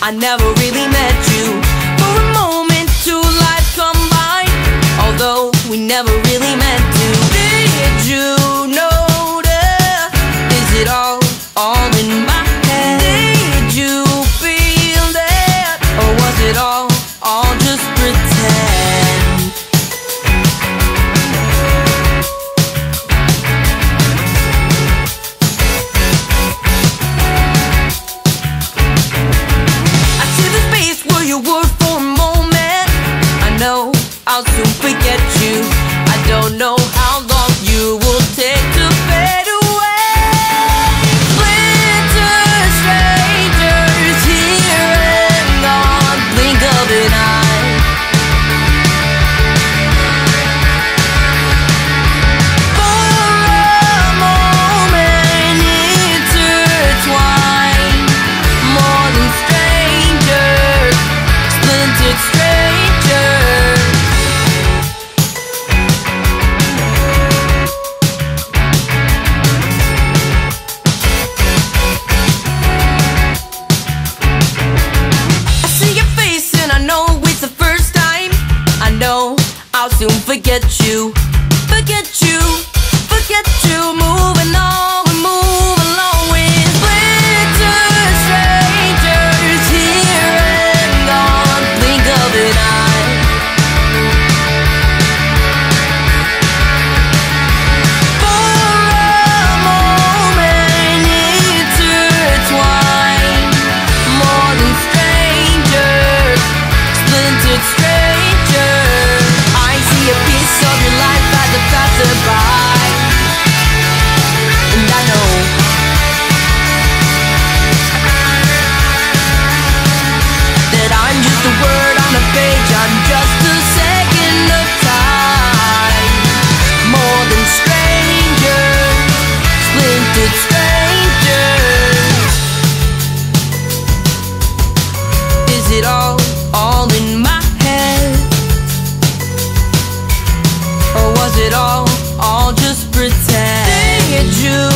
I never really met you. For a moment, two lives combined, although we never really meant to. Did you notice? Is it all in my head? Did you feel that? Or was it all just pretend? I see the space where you were for a moment. I know I'll soon forget you. I don't know how long you will take to fade away. Splintered strangers here and gone, blink of an eye. For a moment intertwined, more than strangers, splintered strangers. I see your face and I know it's the first time. I know I'll soon forget you. Forget you, forget you. Moving on, we move along with splintered strangers here and gone, blink of an eye. For a moment intertwined, more than strangers, splintered strangers. I see a piece of your life as it passes by, and I know that I'm just a word on a page. I'm just a second of time. More than strangers, splintered strangers. Is it all in my head? Or was it all just pretend? Did you